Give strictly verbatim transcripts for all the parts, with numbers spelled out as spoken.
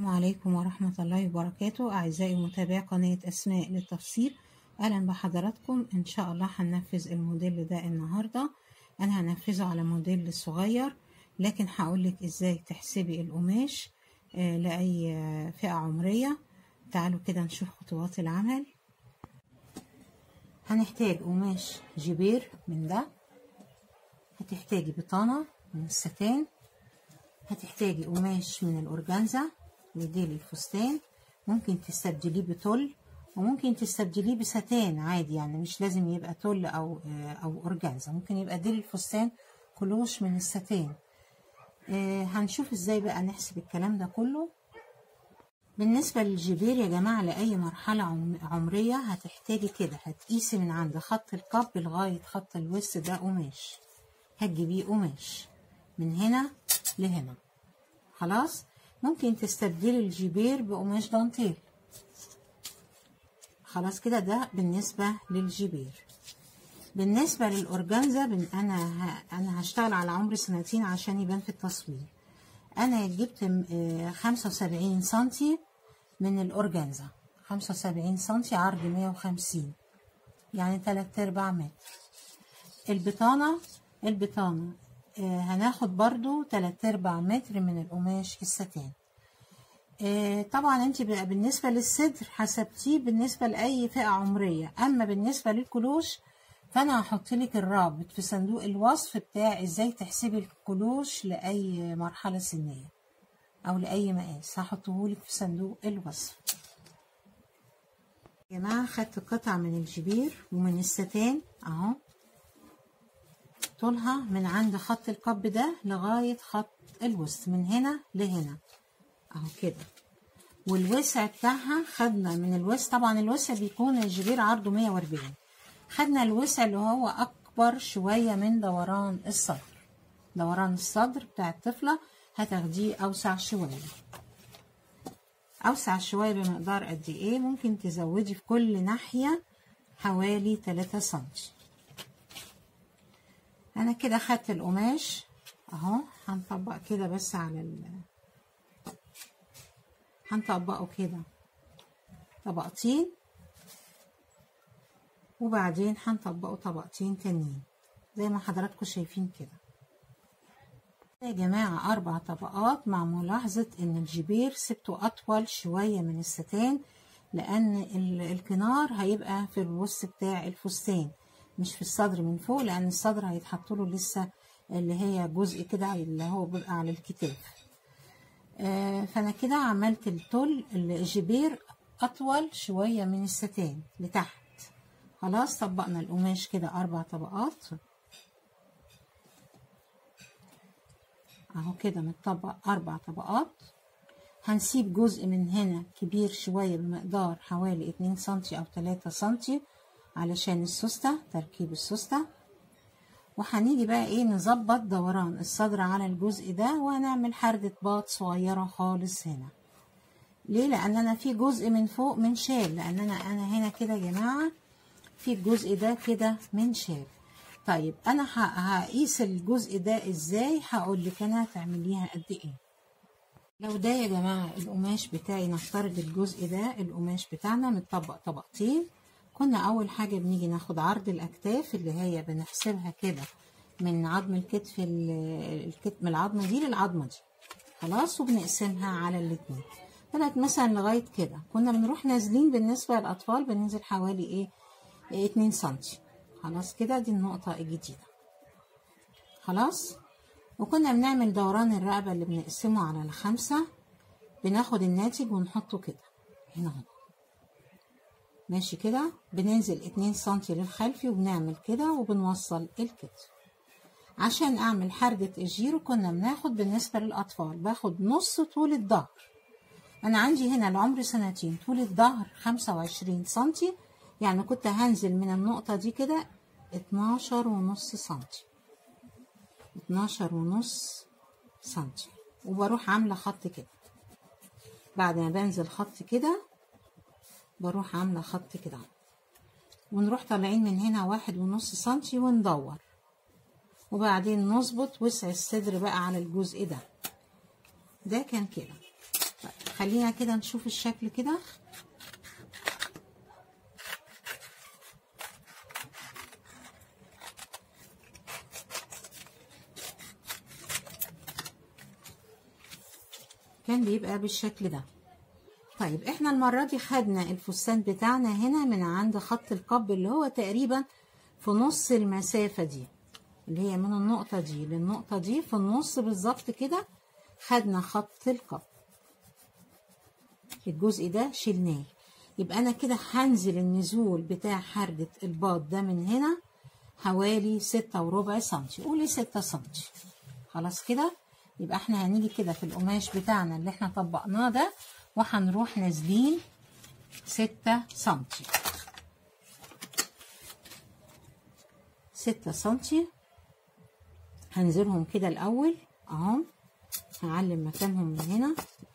عليكم ورحمة الله وبركاته. أعزائي متابعي قناة أسماء للتفصيل، أهلا بحضراتكم. إن شاء الله هننفذ الموديل ده النهاردة. أنا هنفذه على موديل صغير، لكن هقولك إزاي تحسبي القماش آه لأي آه فئة عمرية. تعالوا كده نشوف خطوات العمل. هنحتاج قماش جبير من ده، هتحتاجي بطانة من الستان، هتحتاجي قماش من الأورجانزا لديل الفستان، ممكن تستبدليه بتل وممكن تستبدليه بستان عادي، يعني مش لازم يبقى تل أو أو أورجانزا، ممكن يبقى ديل الفستان كلوش من الستان. آه هنشوف ازاي بقى نحسب الكلام ده كله. بالنسبة للجبير يا جماعة لأي مرحلة عمرية هتحتاجي كده، هتقيسي من عند خط القب لغاية خط الوسط ده قماش، هتجيبيه قماش من هنا لهنا. خلاص، ممكن تستبدلي الجبير بقماش دانتيل. خلاص كده، ده بالنسبة للجبير. بالنسبة للأورجانزا أنا ه... أنا هشتغل على عمر سنتين عشان يبان في التصوير. أنا جبت خمسة وسبعين سنتي من الأورجانزا، خمسة وسبعين سنتي، عرض مية وخمسين، يعني تلات أرباع متر. البطانة البطانة آه هناخد برضو تلات أرباع متر من القماش الستان. آه طبعا انت بالنسبة للصدر حسبتيه بالنسبة لأي فئة عمرية، أما بالنسبة للكلوش فأنا هحطلك الرابط في صندوق الوصف بتاع ازاي تحسبي الكلوش لأي مرحلة سنية أو لأي مقاس، هحطهولك في صندوق الوصف. يا جماعة خدت قطعة من الجبير ومن الستان اهو، طولها من عند خط القب ده لغاية خط الوسط، من هنا لهنا اهو كده. والوسع بتاعها خدنا من الوسع، طبعا الوسع بيكون الجبير عرضه مية وأربعين، خدنا الوسع اللي هو اكبر شوية من دوران الصدر. دوران الصدر بتاع الطفلة هتاخديه اوسع شوية، اوسع شوية بمقدار قد ايه؟ ممكن تزودي في كل ناحية حوالي تلاتة سنتي. انا كده خدت القماش اهو، هنطبق كده بس على ال هنطبقه كده طبقتين، وبعدين هنطبقه طبقتين تانيين زي ما حضراتكم شايفين كده يا جماعة. اربع طبقات، مع ملاحظة ان الجبير سبته اطول شوية من الستان، لان الكنار هيبقى في الوسط بتاع الفستان مش في الصدر من فوق، لان الصدر هيتحط له لسه اللي هي جزء كده اللي هو بيبقى على الكتاف. آه فانا كده عملت التل الجبير اطول شويه من الستان لتحت. خلاص، طبقنا القماش كده اربع طبقات اهو كده، متطبق اربع طبقات. هنسيب جزء من هنا كبير شويه بمقدار حوالي اتنين سنتي او تلاتة سنتي علشان السوستة، تركيب السوستة. وهنيجي بقى ايه، نظبط دوران الصدر على الجزء ده، وهنعمل حردة باط صغيرة خالص هنا. ليه؟ لان انا في جزء من فوق من شال، لان انا انا هنا كده يا جماعة في الجزء ده كده من شال. طيب انا هقيس الجزء ده ازاي؟ هقول لك انا هتعمليها قد ايه. لو ده يا جماعة القماش بتاعي، نفترض الجزء ده القماش بتاعنا متطبق طبقتين. كنا اول حاجة بنيجي ناخد عرض الاكتاف اللي هي بنحسبها كده من عظم الكتف، الكتف من العظمة دي للعظمة دي، خلاص، وبنقسمها على الاتنين. طلعت مثلا لغاية كده. كنا بنروح نازلين بالنسبة للاطفال بننزل حوالي ايه, إيه اتنين سنتي. خلاص كده، دي النقطة الجديدة. خلاص، وكنا بنعمل دوران الرقبة اللي بنقسمه على الخمسة، بناخد الناتج ونحطه كده هنا اهو، ماشي كده. بننزل اتنين سنتي للخلفي وبنعمل كده وبنوصل الكتف. عشان اعمل حردة الجيرو كنا بناخد بالنسبة للاطفال باخد نص طول الظهر. انا عندي هنا العمر سنتين، طول الظهر خمسة وعشرين سنتي، يعني كنت هنزل من النقطة دي كده اتناشر ونص سنتي، اتناشر ونص سنتي، وبروح عاملة خط كده. بعد ما بنزل خط كده بروح عاملة خط كده، ونروح طالعين من هنا واحد ونص سنتي وندور، وبعدين نظبط وسع الصدر بقى على الجزء ده. ده كان كده. خلينا كده نشوف الشكل كده. كان بيبقى بالشكل ده. طيب احنا المرة دي خدنا الفستان بتاعنا هنا من عند خط القب اللي هو تقريبا في نص المسافة دي، اللي هي من النقطة دي للنقطة دي في النص بالظبط كده. خدنا خط القب، الجزء ده شلناه. يبقى انا كده هنزل النزول بتاع حردة الباط ده من هنا حوالي ستة وربع سنتي، قولي ستة سنتي. خلاص كده. يبقى احنا هنيجي كده في القماش بتاعنا اللي احنا طبقناه ده وهنروح نازلين ستة سنتي، ستة سنتي هنزلهم كده الاول اهو. هعلم مكانهم من هنا.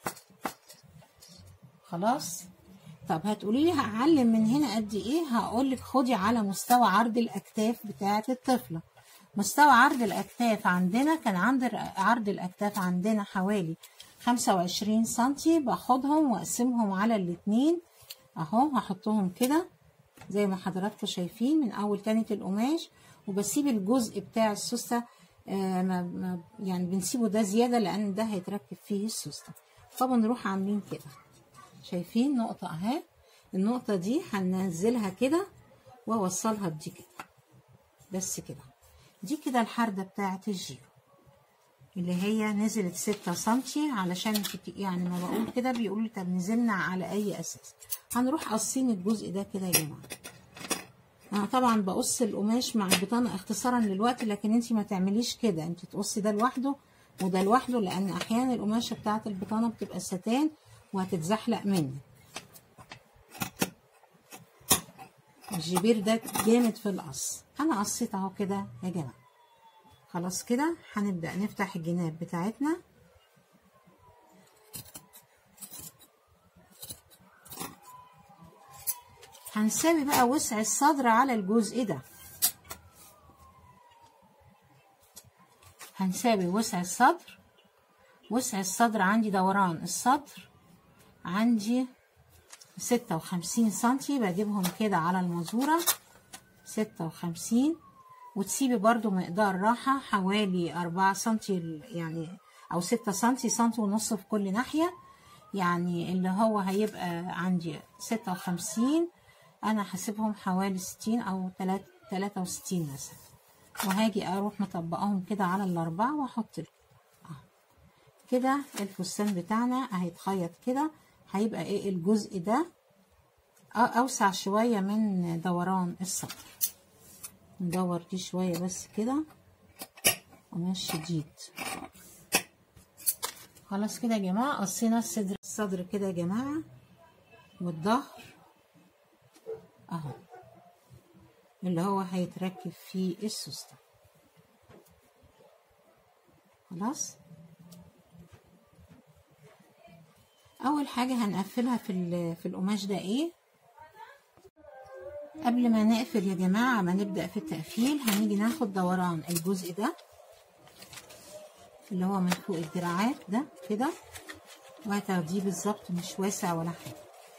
خلاص. طب هتقولي لي هعلم من هنا قد ايه؟ هقولك خدي على مستوى عرض الاكتاف بتاعه الطفله. مستوى عرض الاكتاف عندنا كان عند عرض الاكتاف عندنا حوالي خمسة وعشرين سنتي. باخدهم واقسمهم على الاتنين اهو، هحطهم كده زي ما حضراتكم شايفين من اول تانية القماش، وبسيب الجزء بتاع السوسته آه ما ما يعني بنسيبه ده زياده لان ده هيتركب فيه السوسته. فبنروح عاملين كده، شايفين نقطه اهي. النقطه دي هننزلها كده واوصلها بدي كده بس كده. دي كده الحردة بتاعة الجيرو اللي هي نزلت ستة سنتي. علشان يعني ما بقول كده بيقولوا طب نزلنا على اي اساس؟ هنروح قصين الجزء ده كده يا جماعه. انا طبعا بقص القماش مع البطانه اختصارا للوقت، لكن انت ما تعمليش كده، انت تقصي ده لوحده وده لوحده، لان احيانا القماشه بتاعه البطانه بتبقى ستان وهتتزحلق مني. الجبير ده جامد في القص. انا قصيت اهو كده يا جماعه. خلاص كده هنبدا نفتح الجناب بتاعتنا. هنساوي بقى وسع الصدر على الجزء ده. هنساوي وسع الصدر. وسع الصدر عندي دوران الصدر عندي ستة وخمسين سنتي. بجيبهم كده على المزورة ستة وخمسين، وتسيبي برضو مقدار راحة حوالي أربعة سنتي يعني أو ستة سنتي، سنتي ونص في كل ناحية. يعني اللي هو هيبقى عندي ستة وخمسين، أنا هسيبهم حوالي ستين أو تلاتة وستين مثلا، وهاجي أروح مطبقاهم كده على الأربعة وأحط كده. الفستان بتاعنا هيتخيط كده، هيبقى إيه الجزء ده أوسع شوية من دوران الصدر. ندور دي شوية بس كده قماش شديد. خلاص كده يا جماعة قصينا الصدر الصدر كده يا جماعة، والظهر اهو اللي هو هيتركب فيه السوسته. خلاص. اول حاجة هنقفلها في في القماش ده ايه؟ قبل ما نقفل يا جماعة ما نبدأ في التقفيل هنيجي ناخد دوران الجزء ده اللي هو من فوق الدراعات ده كده، وهتاخديه بالظبط مش واسع ولا حاجة،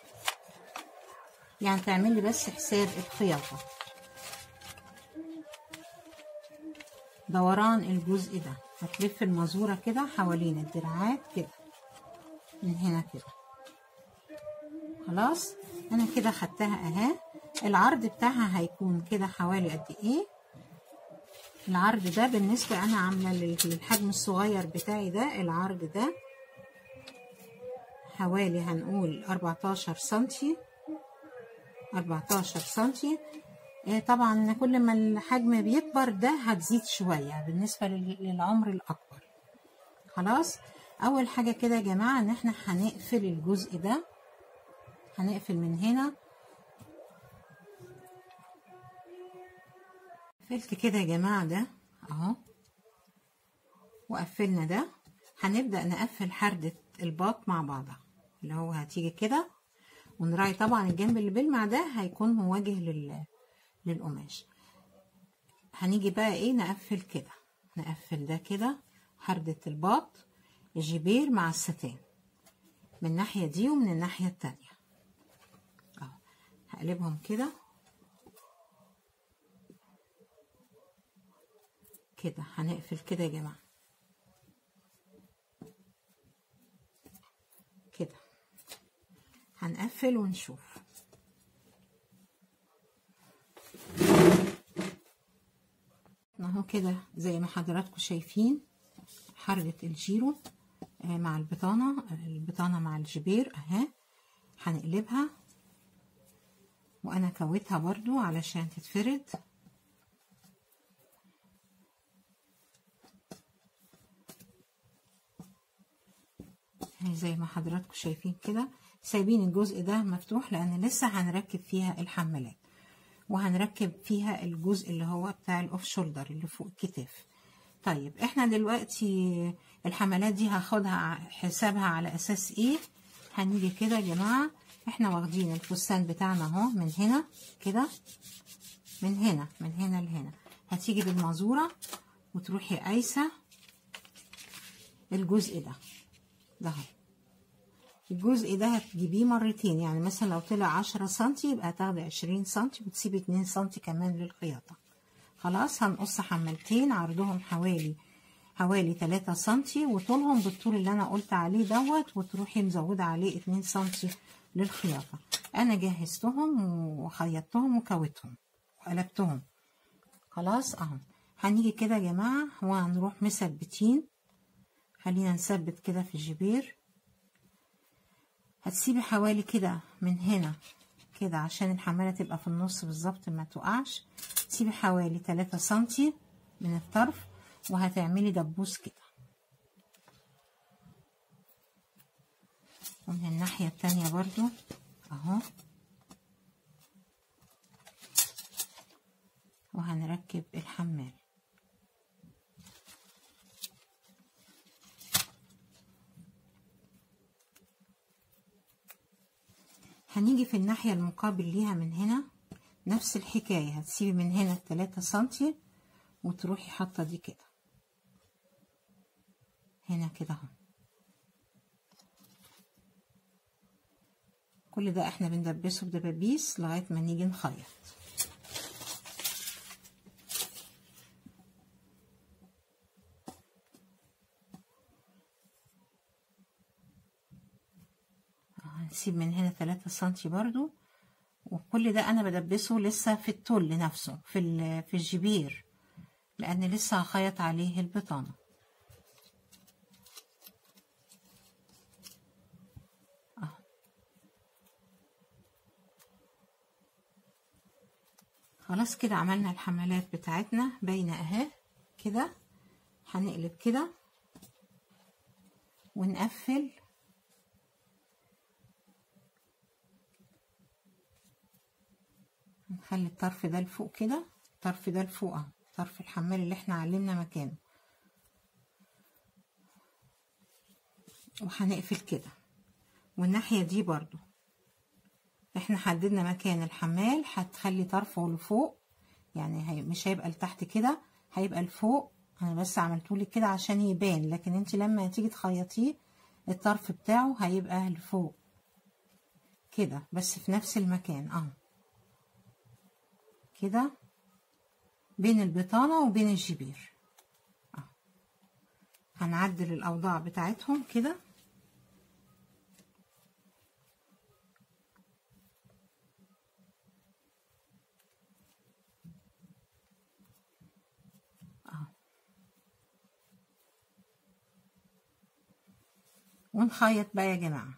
يعني تعملي بس حساب الخياطة. دوران الجزء ده هتلف المزورة كده حوالين الدراعات كده من هنا كده. خلاص. انا كده خدتها اهي. العرض بتاعها هيكون كده حوالي قد ايه؟ العرض ده بالنسبة انا عاملة للحجم الصغير بتاعي ده، العرض ده حوالي هنقول اربعتاشر سنتي. اربعتاشر سنتي. طبعا كل ما الحجم بيكبر ده هتزيد شوية بالنسبة للعمر الأكبر. خلاص. أول حاجة كده يا جماعة إن احنا هنقفل الجزء ده، هنقفل من هنا. قفلت كده يا جماعة ده أهو، وقفلنا ده. هنبدأ نقفل حردة الباط مع بعضها، اللي هو هتيجي كده ونراعي طبعا الجنب اللي بيلمع ده هيكون مواجه لل للقماش. هنيجي بقى ايه نقفل كده، نقفل ده كده حردة الباط الجبير مع الستان، من الناحية دي ومن الناحية التانية اهو. هقلبهم كده كده. هنقفل كده يا جماعة كده، هنقفل ونشوف. اهو كده زي ما حضراتكم شايفين حرة الجيرو مع البطانة، البطانة مع الجبير اهي. هنقلبها وانا كويتها برضو علشان تتفرد. زي ما حضراتكم شايفين كده، سايبين الجزء ده مفتوح لان لسه هنركب فيها الحمالات، وهنركب فيها الجزء اللي هو بتاع الاوف شولدر اللي فوق الكتاف. طيب احنا دلوقتي الحمالات دي هاخدها حسابها على اساس ايه؟ هنيجي كده يا جماعه، احنا واخدين الفستان بتاعنا اهو من هنا كده، من هنا من هنا لهنا. هتيجي بالمازوره وتروحي قايسه الجزء ده ده اهو. الجزء ده هتجيبيه مرتين، يعني مثلا لو طلع عشرة سنتي يبقى هتاخدي عشرين سنتي وتسيبي اتنين سنتي كمان للخياطة. خلاص هنقص حمالتين عرضهم حوالي حوالي تلاتة سنتي وطولهم بالطول اللي انا قلت عليه دوت، وتروحي مزودة عليه اتنين سنتي للخياطة. انا جهزتهم وخيطتهم وكويتهم وقلبتهم خلاص اهو. هنيجي كده يا جماعة وهنروح مثبتين. خلينا نثبت كده في الجبير. هتسيبي حوالي كده من هنا كده عشان الحمالة تبقى في النص بالظبط ما تقعش. تسيبي حوالي تلاتة سنتي من الطرف وهتعملي دبوس كده، ومن الناحية التانية برضو اهو. وهنركب الحمال. هنيجي في الناحية المقابل ليها من هنا نفس الحكاية. هتسيبي من هنا تلاتة سنتي وتروحي حاطة دي كده هنا كده اهو. كل ده احنا بندبسه بدبابيس لغاية ما نيجي نخيط. هنسيب من هنا تلاتة سنتي برضو، وكل ده انا بدبسه لسه في التل نفسه في في الجبير لان لسه هخيط عليه البطانه. اه خلاص كده عملنا الحمالات بتاعتنا باينه اهي كده. هنقلب كده ونقفل. نخلي الطرف ده لفوق كده، الطرف ده لفوق اهو، طرف الحمال اللي احنا علمنا مكانه، وهنقفل كده. والناحية دي برضو احنا حددنا مكان الحمال، هتخلي طرفه لفوق، يعني هي مش هيبقى لتحت كده، هيبقى لفوق. انا بس عملتهولك كده عشان يبان، لكن انت لما تيجي تخيطيه الطرف بتاعه هيبقى لفوق كده، بس في نفس المكان اهو كده بين البطانة وبين الجبير اهو. هنعدل الاوضاع بتاعتهم كده اهو، ونخيط بقى يا جماعة.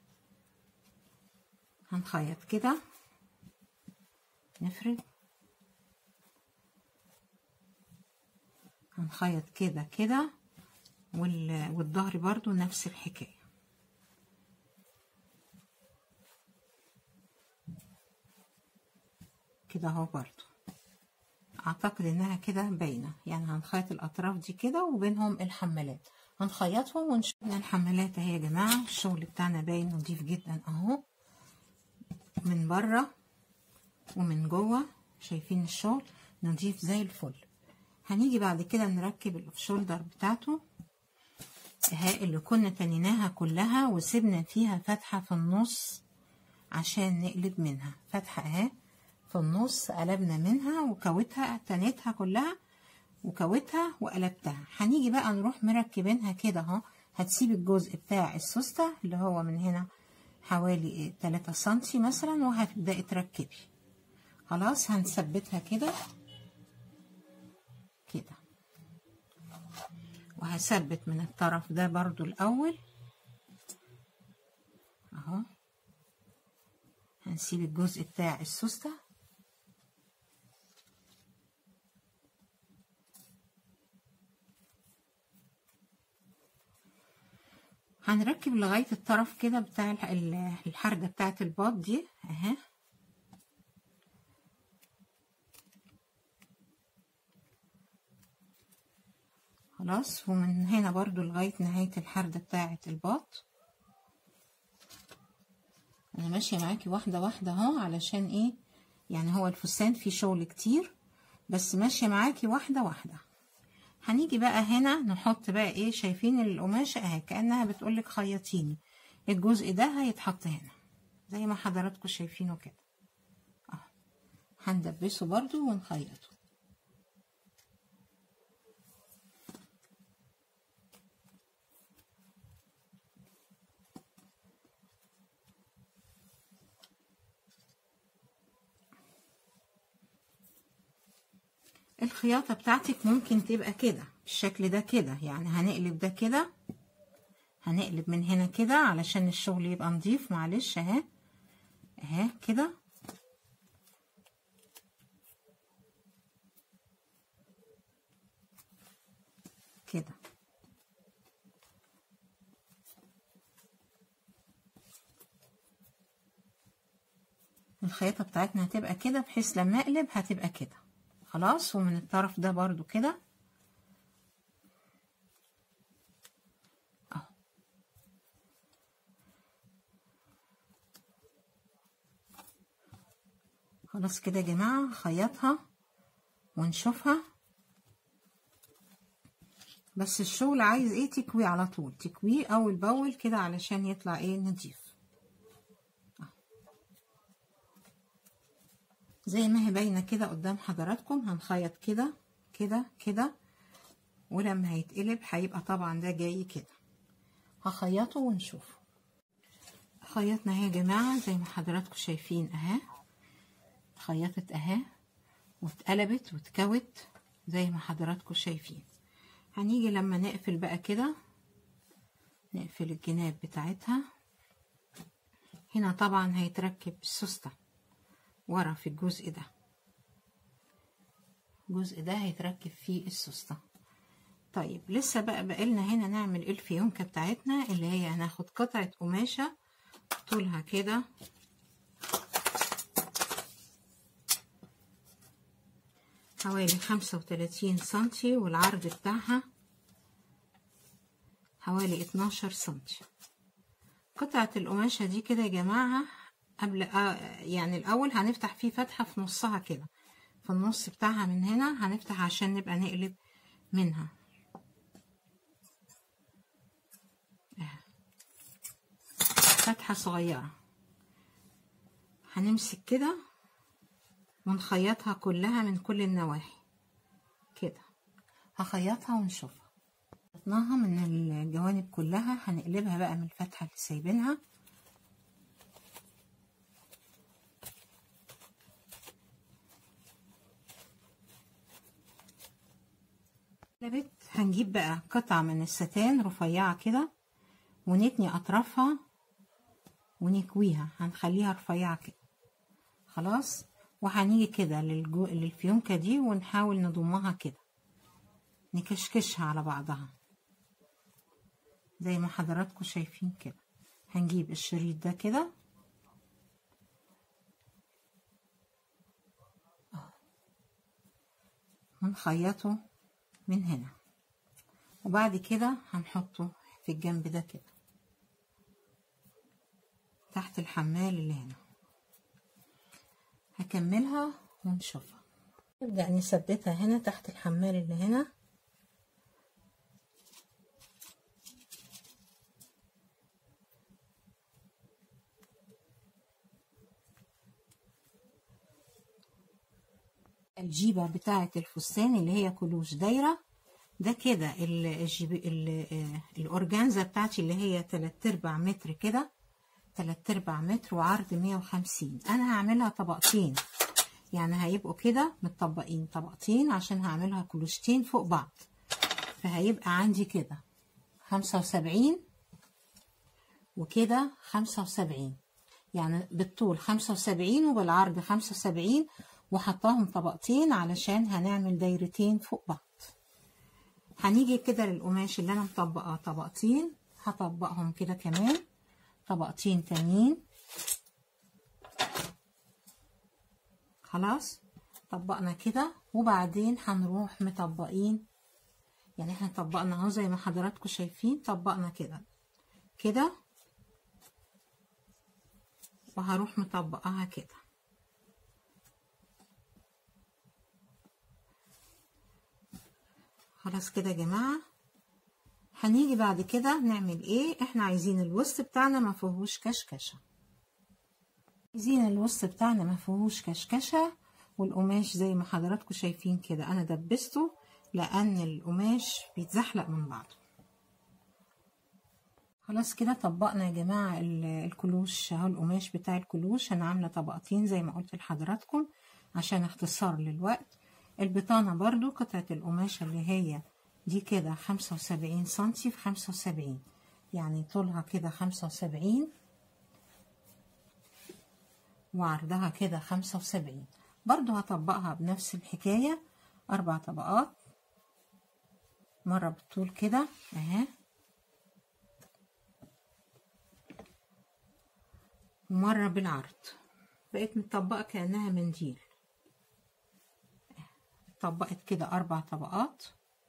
هنخيط كده، نفرد، هنخيط كده كده، والظهر برضو نفس الحكاية كده اهو. برضو اعتقد انها كده باينة، يعني هنخيط الاطراف دي كده وبينهم الحمالات هنخيطهم ونشوف الحمالات اهي يا جماعة. الشغل بتاعنا باين نضيف جدا اهو، من بره ومن جوه شايفين الشغل نضيف زي الفل. هنيجي بعد كده نركب الشولدر بتاعته. اهي اللي كنا تنيناها كلها وسيبنا فيها فتحة في النص عشان نقلب منها، فتحة اهي في النص قلبنا منها وكوتها، تنيتها كلها وكوتها وقلبتها. هنيجي بقى نروح مركبينها كده اهو. هتسيب الجزء بتاع السوستة اللي هو من هنا حوالي تلاتة سنتي مثلا وهتبدأي تركبي. خلاص هنثبتها كده كده، وهثبت من الطرف ده برضو الاول اهو. هنسيب الجزء بتاع السوستة هنركب لغاية الطرف كده بتاع الحردة بتاعة الباط دي اهي. خلاص، ومن هنا برضو لغاية نهاية الحردة بتاعة الباط. انا ماشية معاكي واحدة واحدة اهو، علشان ايه يعني هو الفستان فيه شغل كتير، بس ماشية معاكي واحدة واحدة. هنيجي بقى هنا نحط بقى ايه، شايفين القماشة اهي كأنها بتقولك خيطيني، الجزء ده هيتحط هنا زي ما حضراتكم شايفينه كده اهو. هندبسه برضو ونخيطه. الخياطة بتاعتك ممكن تبقى كده بالشكل ده كده، يعني هنقلب ده كده، هنقلب من هنا كده علشان الشغل يبقى نضيف. معلش اهي اهي كده كده. الخياطة بتاعتنا هتبقى كده بحيث لما اقلب هتبقى كده. خلاص، ومن الطرف ده برضو كده اهو. خلاص كده يا جماعة، خيطها ونشوفها. بس الشغل عايز ايه، تكويه على طول، تكويه اول باول كده علشان يطلع ايه نضيف زي ما هي باينه كده قدام حضراتكم. هنخيط كده كده كده، ولما هيتقلب هيبقى طبعا ده جاي كده. هخيطه ونشوفه. خيطنا اهي يا جماعه زي ما حضراتكم شايفين اهي، خيطت اهي واتقلبت واتكوت زي ما حضراتكم شايفين. هنيجي لما نقفل بقى كده، نقفل الجناب بتاعتها. هنا طبعا هيتركب السوستة ورا في الجزء ده، الجزء ده هيتركب فيه السوستة. طيب لسه بقى بقالنا هنا نعمل الفيونكة بتاعتنا، اللي هي هناخد قطعة قماشة طولها كده حوالي خمسة وتلاتين سنتي، والعرض بتاعها حوالي اتناشر سنتي. قطعة القماشة دي كده يا جماعة قبل آه يعني الأول هنفتح فيه فتحة في نصها كده، في النص بتاعها من هنا هنفتح عشان نبقى نقلب منها فتحة صغيرة. هنمسك كده ونخيطها كلها من كل النواحي كده. هخيطها ونشوفها. خيطناها من الجوانب كلها، هنقلبها بقى من الفتحة اللي سايبينها. قلبت، هنجيب بقى قطعة من الستان رفيعة كده ونتني أطرافها ونكويها، هنخليها رفيعة كده. خلاص، وهنيجي كده للجو... للفيونكة دي ونحاول نضمها كده، نكشكشها على بعضها زي ما حضراتكم شايفين كده. هنجيب الشريط ده كده ونخيطه من هنا، وبعد كده هنحطه في الجنب ده كده تحت الحمال اللي هنا. هكملها ونشوفها. نبدأ نثبتها هنا تحت الحمال اللي هنا. الجيبة بتاعة الفستان اللي هي كلوش دايرة. ده كده الجيب الأورجانزا بتاعتي اللي هي تلات ارباع متر كده، تلات ارباع متر وعرض مية وخمسين. انا هعملها طبقتين، يعني هيبقوا كده متطبقين طبقتين عشان هعملها كلوشتين فوق بعض. فهيبقى عندي كده خمسة وسبعين وكده خمسة وسبعين، يعني بالطول خمسة وسبعين وبالعرض خمسة وسبعين، وحطاهم طبقتين علشان هنعمل دايرتين فوق بعض. هنيجي كده للقماش اللي انا مطبقاه طبقتين، هطبقهم كده كمان طبقتين تانيين. خلاص طبقنا كده، وبعدين هنروح مطبقين، يعني احنا طبقنا اهو زي ما حضراتكم شايفين، طبقنا كده كده، وهروح مطبقاها كده. خلاص كده يا جماعه. هنيجي بعد كده نعمل ايه؟ احنا عايزين الوسط بتاعنا ما فيهوش كشكشه، عايزين الوسط بتاعنا ما فيهوش كشكشه، والقماش زي ما حضراتكم شايفين كده انا دبسته لان القماش بيتزحلق من بعضه. خلاص كده طبقنا يا جماعه الكلوش اهو، القماش بتاع الكلوش انا عامله طبقتين زي ما قلت لحضراتكم عشان اختصار للوقت. البطانه برضو قطعه القماشه اللي هي دي كده خمسة وسبعين سنتي في خمسة وسبعين، يعني طولها كده خمسة وسبعين وعرضها كده خمسة وسبعين. برضو هطبقها بنفس الحكاية أربع طبقات، مرة بالطول كده اهي، ومرة بالعرض. بقيت مطبقة كأنها منديل. طبقت كده أربع طبقات،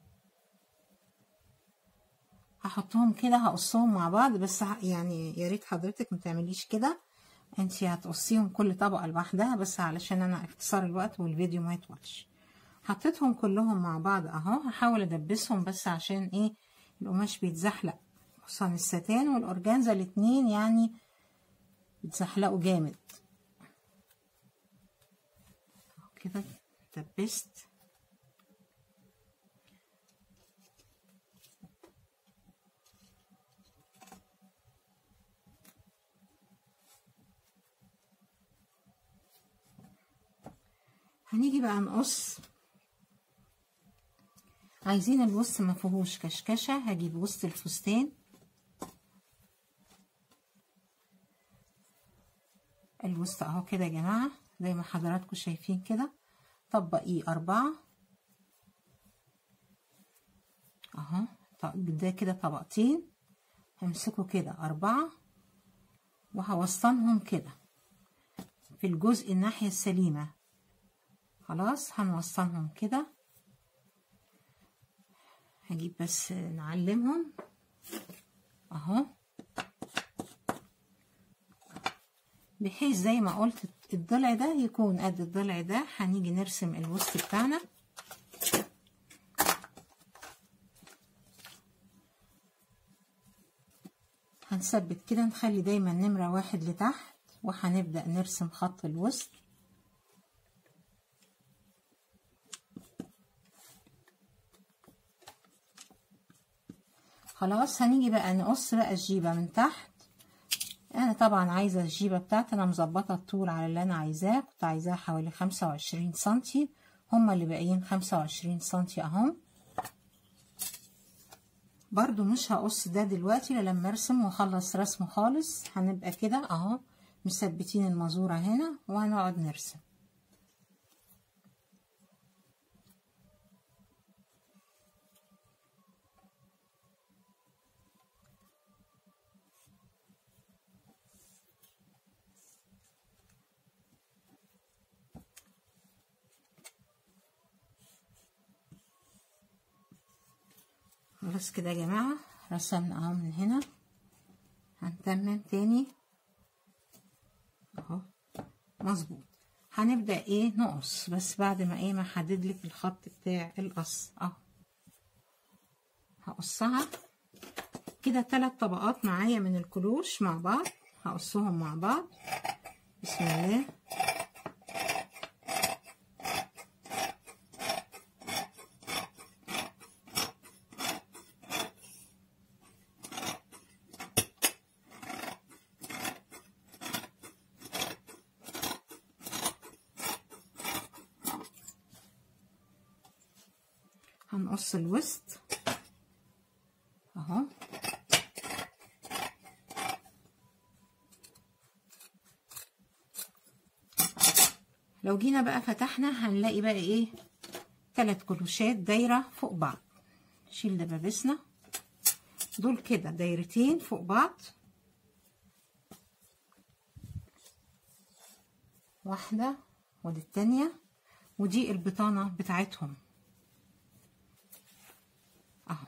هحطهم كده هقصهم مع بعض، بس يعني يا ريت حضرتك ما تعمليش كده، انتي هتقصيهم كل طبقه لوحدها بس علشان انا اختصار الوقت والفيديو ما يطولش. حطيتهم كلهم مع بعض اهو، هحاول ادبسهم بس عشان ايه القماش بيتزحلق، خصوصا الستان والاورجانزا الاتنين يعني بيتزحلقوا جامد كده. دبست هنيجي بقى نقص. عايزين الوسط ما فيهوش كشكشه، هجيب وسط الفستان الوسط اهو كده يا جماعه زي ما حضراتكم شايفين كده، طبقيه اربعه اهو، ده كده طبقتين، همسكه كده اربعه وهوسطنهم كده في الجزء الناحيه السليمه. خلاص هنوصلهم كده، هجيب بس نعلمهم اهو، بحيث زي ما قلت الضلع ده يكون قد الضلع ده. هنيجي نرسم الوسط بتاعنا، هنثبت كده، نخلي دايما نمرة واحد لتحت، وهنبدأ نرسم خط الوسط. خلاص هنيجي بقى نقص بقى الجيبة من تحت. انا طبعا عايزة الجيبة بتاعتي انا مظبطة الطول على اللي انا عايزاه، كنت عايزاه حوالي خمسة وعشرين سنتي، هما اللي باقيين خمسة وعشرين سنتي اهم. برضو مش هقص ده دلوقتي لما ارسم واخلص رسم خالص، هنبقى كده اهو مثبتين المزورة هنا وهنقعد نرسم. خلاص كده يا جماعة رسمنا اهو من هنا، هنتمم تاني اهو مظبوط. هنبدأ ايه نقص، بس بعد ما ايه ما احدد لك الخط بتاع القص اهو. هقصها كده ثلاث طبقات معايا من الكلوش مع بعض، هقصهم مع بعض بسم الله. هنقص الوسط اهو. لو جينا بقى فتحنا هنلاقي بقى ايه، تلات كروشات دايرة فوق بعض. نشيل دبابيسنا دول كده دايرتين فوق بعض، واحدة ودي التانية، ودي البطانة بتاعتهم اهو.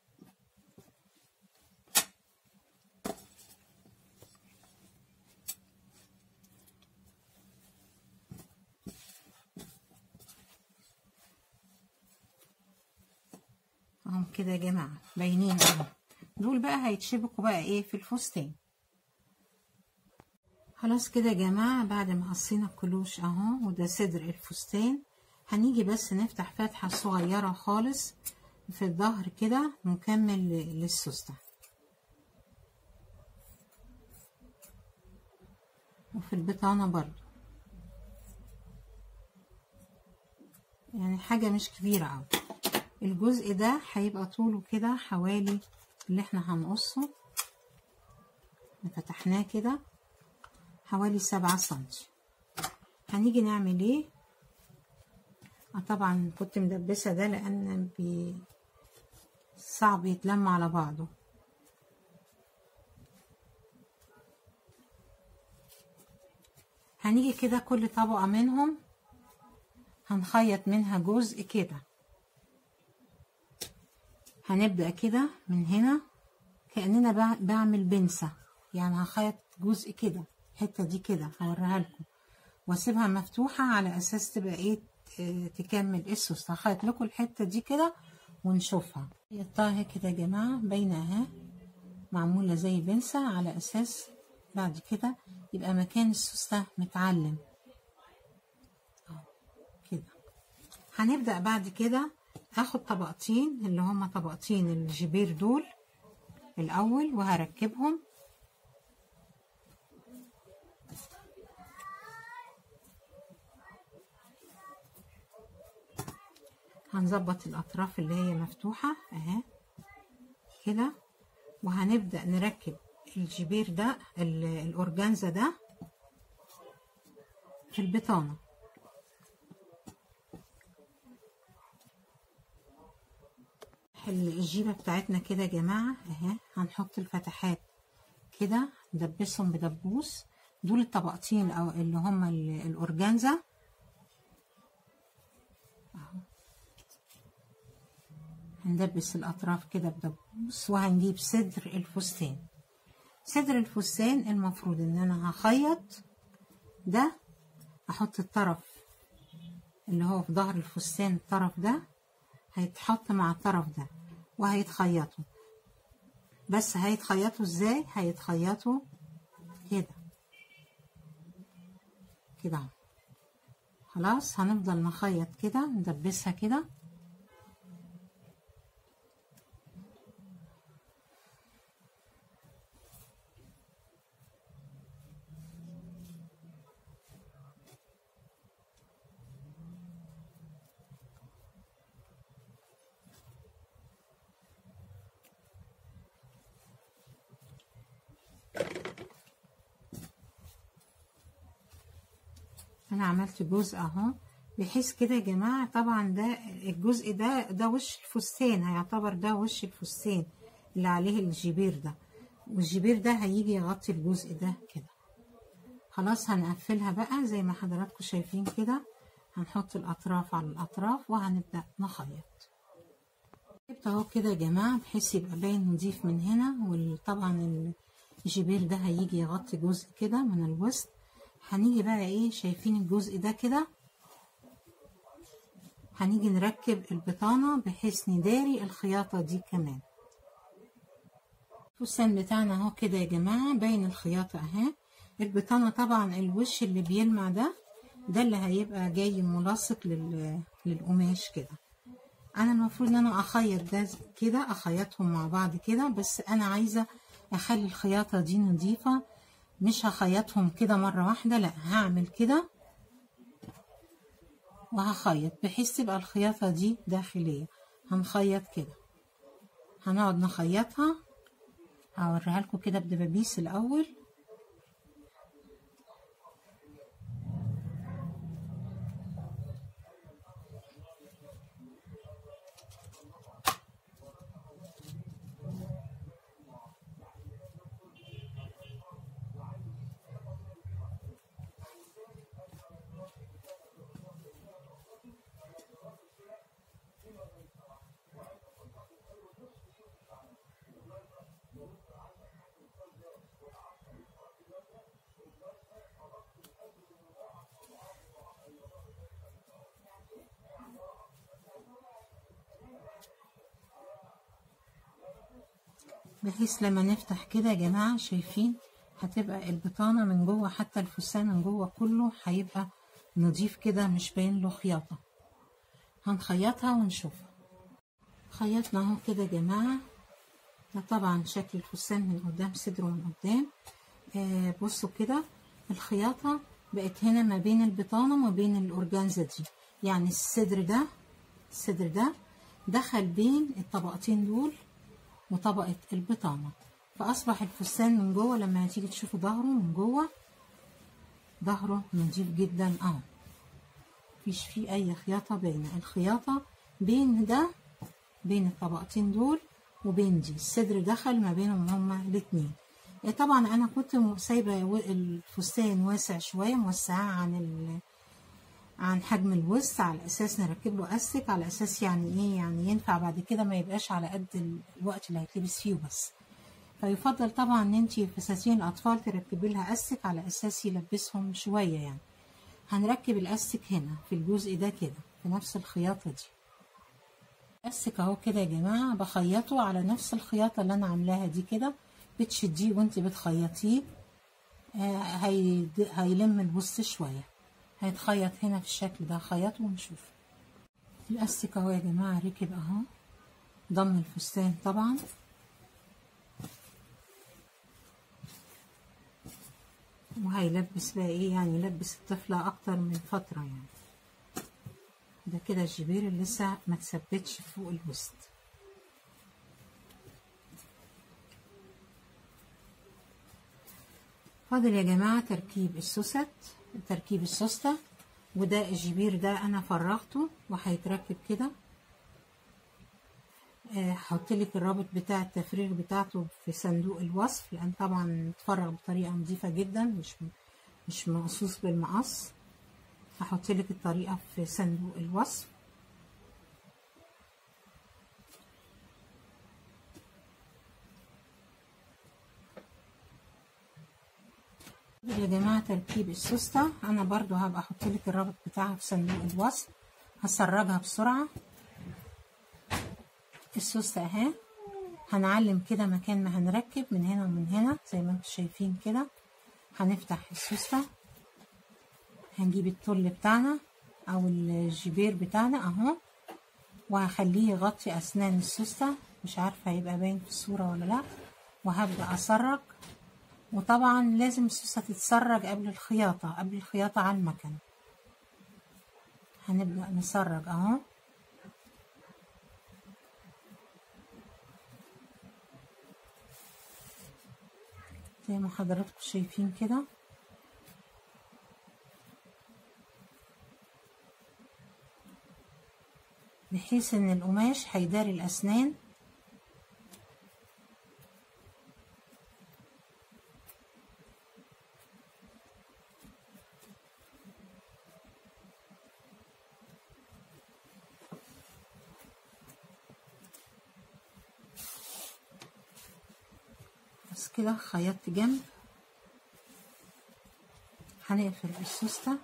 اهم كده يا جماعة باينين اهو. دول بقى هيتشبكوا بقى ايه في الفستان. خلاص كده يا جماعة بعد ما قصينا الكلوش اهو، وده صدر الفستان، هنيجي بس نفتح فتحة صغيرة خالص في الظهر كده ونكمل للسوستة، وفي البطانة برضو، يعني حاجة مش كبيرة اوي. الجزء ده هيبقى طوله كده حوالي اللي احنا هنقصه فتحناه كده حوالي سبعة سنتي. هنيجي نعمل ايه، اه طبعا كنت مدبسه ده لان بي صعب يتلم على بعضه. هنيجي كده كل طبقه منهم هنخيط منها جزء كده. هنبدأ كده من هنا كأننا بعمل بنسة، يعني هخيط جزء كده الحتة دي كده هوريها لكم واسيبها مفتوحة على اساس تبقى ايه تكمل السوست. هخيط لكم الحتة دي كده ونشوفها. خيطتها كده يا جماعة باينة اهي، معمولة زي بنسة على اساس بعد كده يبقى مكان السوستة متعلم كده. هنبدأ بعد كده هاخد طبقتين اللي هما طبقتين الجبير دول الاول وهركبهم. هنظبط الاطراف اللي هي مفتوحة اهي كده، وهنبدأ نركب الجبير ده الاورجانزا ده في البطانة. الجيبة بتاعتنا كده يا جماعة اهي، هنحط الفتحات كده ندبسهم بدبوس. دول الطبقتين او اللي هما الاورجانزا اهو. هندبس الاطراف كده بدبوس وهنجيب صدر الفستان. صدر الفستان المفروض ان انا هخيط ده، احط الطرف اللي هو في ظهر الفستان، الطرف ده هيتحط مع الطرف ده وهيتخيطوا. بس هيتخيطوا ازاي؟ هيتخيطوا كده كده اهو. خلاص هنفضل نخيط كده ندبسها كده. انا عملت جزء اهو بحيث كده يا جماعة. طبعا ده الجزء ده ده وش الفستان، هيعتبر ده وش الفستان اللي عليه الجبير ده، والجبير ده هيجي يغطي الجزء ده كده. خلاص هنقفلها بقى زي ما حضراتكم شايفين كده. هنحط الاطراف على الاطراف وهنبدأ نخيط. جبت اهو كده يا جماعة بحيث يبقى باين نضيف من هنا، وطبعا الجبير ده هيجي يغطي جزء كده من الوسط. هنيجي بقى ايه، شايفين الجزء ده كده، هنيجي نركب البطانة بحيث نداري الخياطة دي كمان. الفستان بتاعنا اهو كده يا جماعة باين الخياطة اهي. البطانة طبعا الوش اللي بيلمع ده ده اللي هيبقى جاي ملاصق لل... للقماش كده. انا المفروض ان انا اخيط ده كده، اخيطهم مع بعض كده، بس انا عايزة اخلي الخياطة دي نظيفة، مش هخيطهم كده مرة واحدة، لا هعمل كده وهخيط بحيث تبقى الخياطة دي داخلية. هنخيط كده، هنقعد نخيطها. هوريها لكم كده بدبابيس الاول. بحيث لما نفتح كده يا جماعة شايفين هتبقى البطانة من جوه، حتى الفستان من جوه كله هيبقى نضيف كده، مش باين له خياطة. هنخيطها ونشوفها. خيطنا اهو كده يا جماعة. ده طبعا شكل الفستان من قدام، صدره من قدام. آه بصوا كده الخياطة بقت هنا ما بين البطانة وما بين الأورجانزا دي، يعني الصدر ده الصدر ده دخل بين الطبقتين دول وطبقة البطانة، فأصبح الفستان من جوه لما هتيجي تشوفوا ظهره من جوه، ظهره نضيف جدا اهو، مفيش فيه أي خياطة باينة. الخياطة بين ده، بين الطبقتين دول وبين دي، الصدر دخل ما بينهم هما الاتنين. طبعا أنا كنت سايبة الفستان واسع شوية، موسعاه عن ال عن حجم الوسط، على اساس نركب له استك، على اساس يعني ايه، يعني ينفع بعد كده ما يبقاش على قد الوقت اللي هيتلبس فيه بس. فيفضل طبعا ان انتي فساتين الاطفال تركبي لها استك على اساس يلبسهم شويه يعني. هنركب الاستك هنا في الجزء ده كده في نفس الخياطه دي. الاستك اهو كده يا جماعه بخيطه على نفس الخياطه اللي انا عاملاها دي كده، بتشديه وانتي بتخيطيه. آه هي هيلم الوسط شويه، هيتخيط هنا في الشكل ده. خيطه ونشوف. الاستك اهو يا جماعه ركب اهو، ضم الفستان طبعا. وهيلبس بقى ايه، يعني يلبس الطفله اكتر من فتره يعني. ده كده الجبير اللي لسه ما تثبتش فوق الوسط. فاضل يا جماعه تركيب السوست، تركيب السوسته. وده الجبير ده انا فرغته وهيتركب كده. هحط لك الرابط بتاع التفريغ بتاعته في صندوق الوصف، لان طبعا اتفرغ بطريقه نظيفه جدا، مش مش مقصوص بالمقص. هحط لك الطريقه في صندوق الوصف. يا جماعه تركيب السوسته انا برضو هبقى احط لك الرابط بتاعها في صندوق الوصف. هسرجها بسرعه. السوسته اهي، هنعلم كده مكان ما هنركب من هنا ومن هنا زي ما انتم شايفين كده. هنفتح السوسته، هنجيب التل بتاعنا او الجبير بتاعنا اهو، وهخليه يغطي اسنان السوسته. مش عارفه هيبقى باين في الصوره ولا لا. وهبدا اسرج، وطبعا لازم السوسته تتسرج قبل الخياطه، قبل الخياطه على المكنه. هنبدا نسرج اهو. زي ما حضراتكم شايفين كده. بحيث ان القماش هيداري الاسنان. بس كده خيطت جنب. هنقفل السوسته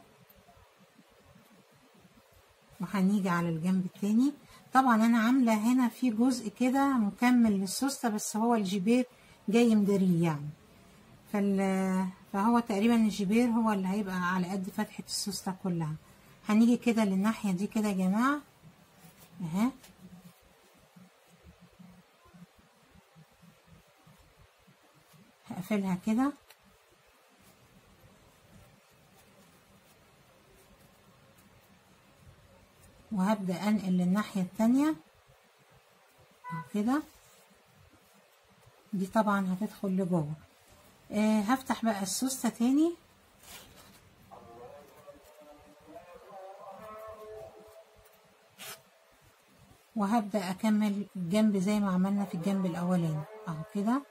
وهنيجي على الجنب التاني. طبعا انا عامله هنا في جزء كده مكمل للسوسته، بس هو الجبير جاي مداريه يعني. فال فهو تقريبا الجبير هو اللي هيبقى على قد فتحه السوسته كلها. هنيجي كده للناحيه دي كده يا جماعه اهي. هقفلها كده وهبدأ انقل للناحية التانية كده. دي طبعا هتدخل لجوه. آه هفتح بقى السوستة تاني وهبدأ اكمل الجنب زي ما عملنا في الجنب الاولاني اهو كده.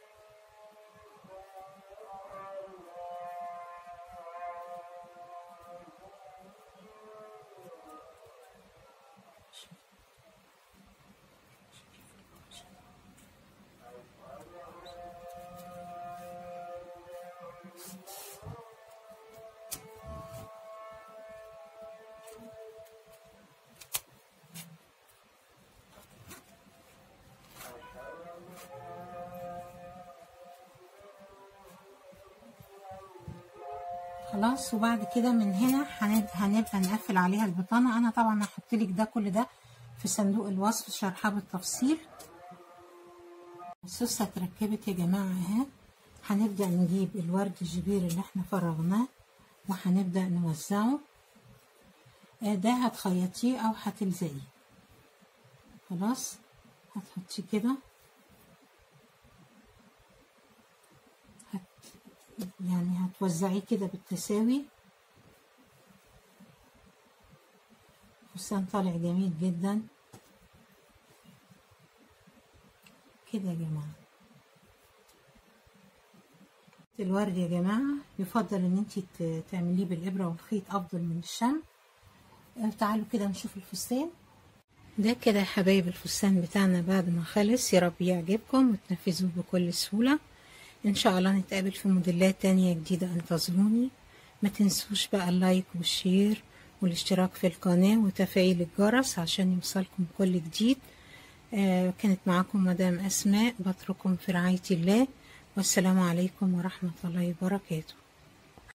خلاص. وبعد كده من هنا هنبقى نقفل عليها البطانة. انا طبعا هحط لك ده كل ده في صندوق الوصف شرحها بالتفصيل. السوسته اتركبت يا جماعه اهي. هنبدا نجيب الورد الجبير اللي احنا فرغناه وهنبدا نوزعه. ده هتخيطيه او هتلزقيه. خلاص هتحطيه كده، هت يعني هتوزعيه كده بالتساوي. فستان طالع جميل جدا كده يا جماعه. الورد يا جماعه يفضل ان انت تعمليه بالابره والخيط افضل من الشمع. تعالوا كده نشوف الفستان ده كده يا حبايب. الفستان بتاعنا بعد ما خلص يا رب يعجبكم وتنفذوه بكل سهوله. ان شاء الله نتقابل في موديلات تانية جديده. انتظروني. ما تنسوش بقى اللايك والشير والاشتراك في القناه وتفعيل الجرس عشان يوصلكم كل جديد. آه كانت معاكم مدام اسماء. بترككم في رعايه الله، والسلام عليكم ورحمه الله وبركاته.